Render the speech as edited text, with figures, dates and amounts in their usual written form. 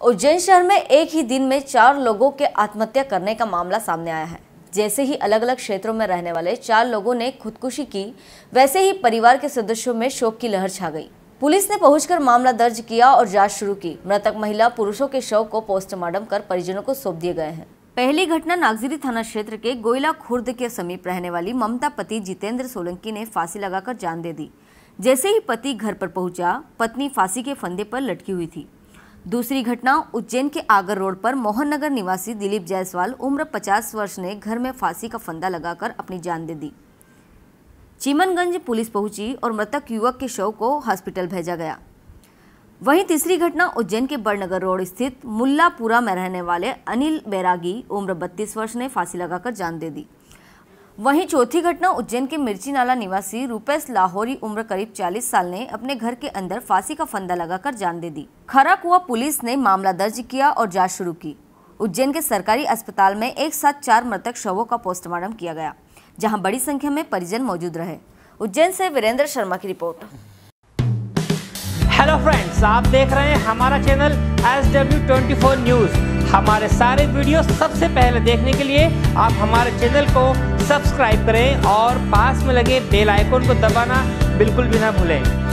उज्जैन शहर में एक ही दिन में 4 लोगों के आत्महत्या करने का मामला सामने आया है। जैसे ही अलग अलग क्षेत्रों में रहने वाले 4 लोगों ने खुदकुशी की, वैसे ही परिवार के सदस्यों में शोक की लहर छा गई। पुलिस ने पहुंचकर मामला दर्ज किया और जांच शुरू की। मृतक महिला पुरुषों के शव को पोस्टमार्टम कर परिजनों को सौंप दिए गए हैं। पहली घटना नागजिरी थाना क्षेत्र के गोयला खुर्द के समीप रहने वाली ममता पति जितेंद्र सोलंकी ने फांसी लगाकर जान दे दी। जैसे ही पति घर पर पहुंचा, पत्नी फांसी के फंदे पर लटकी हुई थी। दूसरी घटना उज्जैन के आगर रोड पर मोहन नगर निवासी दिलीप जायसवाल उम्र 50 वर्ष ने घर में फांसी का फंदा लगाकर अपनी जान दे दी। चीमनगंज पुलिस पहुंची और मृतक युवक के शव को हॉस्पिटल भेजा गया। वहीं तीसरी घटना उज्जैन के बड़नगर रोड स्थित मुल्लापुरा में रहने वाले अनिल बैरागी उम्र 32 वर्ष ने फांसी लगाकर जान दे दी। वहीं चौथी घटना उज्जैन के मिर्ची नाला निवासी रूपेश लाहौरी उम्र करीब 40 साल ने अपने घर के अंदर फांसी का फंदा लगाकर जान दे दी। खराकुआ पुलिस ने मामला दर्ज किया और जांच शुरू की। उज्जैन के सरकारी अस्पताल में एक साथ 4 मृतक शवों का पोस्टमार्टम किया गया, जहां बड़ी संख्या में परिजन मौजूद रहे। उज्जैन से वीरेंद्र शर्मा की रिपोर्ट। हेलो फ्रेंड्स, आप देख रहे हैं हमारा चैनल SW24 न्यूज। हमारे सारे वीडियो सबसे पहले देखने के लिए आप हमारे चैनल को सब्सक्राइब करें और पास में लगे बेल आइकन को दबाना बिल्कुल भी ना भूलें।